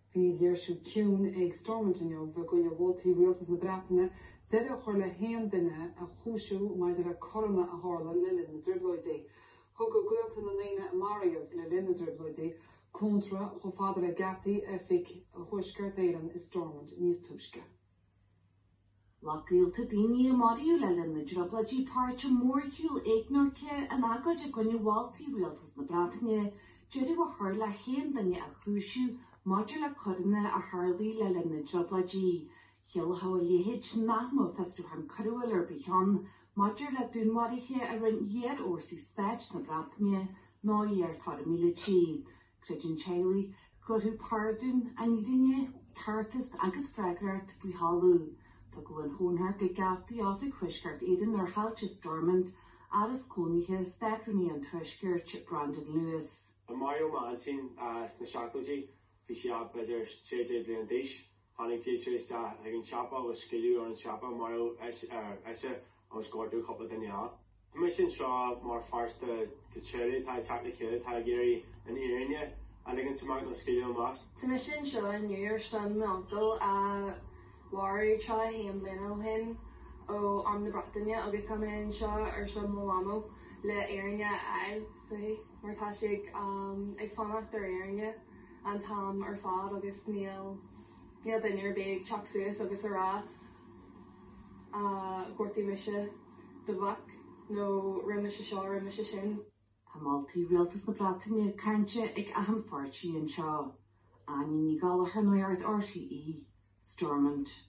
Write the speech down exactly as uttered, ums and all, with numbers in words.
Bhí léirsú ciún ag Stormont inniu bhí gine bhiltaí rialtas na Breataine deireadh chuir le haon duine a chúisiú maidir a corona a tharla le linn na driblóidí. Thug go gaolta na naoine amaraíomh le linn na driblóidí contra cho fada le gataí a fic a thuisceart éireann is Stormont níos túisce. Lacíolta daoine amaraíú le linn na driblóidí páirte mórciúil éagnáirce an agad a gine bhiltaí rialtas na Breataine deireadh a chuir le haon duine a chúisiú maidir le corona a tharlaí le linn na driblóidí. Chealtha a léhéid nachmó festúchan carúil ar bíán maidir le dúnmhairíthe a rin dhéar orsaí stáit na Breataine ná dhéar far míletí. Creideann Charlie gurthú pardún a nídaine cartas agus freagrart faoi hallú. Tá go bhfuil thónthar go gataí áfraigh thuisceart éireann ar hailte Stormont agus cónaithe Stephanie an thuisceart Brandon Lewis. Mario Maltin as na seachtóidí bhí siad beidir séidir bliain d'aois. Hannig teachers da hagin chapa was skillu on chapa Mario as as I scored a couple of days. The mission saw more first the the cherry tie tactic kid tie Gary and Irania and again to Magno skillu mat. The mission saw New Year's son my uncle uh worry try him leno hin o am na Breataine agus tá in saw ar some moamo le Irania I fi martashig um ag fannacht ar Irania and Tom ar fad agus Neil. Níl daoine big teach suas agus a rá gortaí mise do bhac nó rimise seo rimise sin. Tá Maltaí rialtas na Breataine cainte ag aham fortí an seo. Aine ní gála ar nuart R T E, Stormont.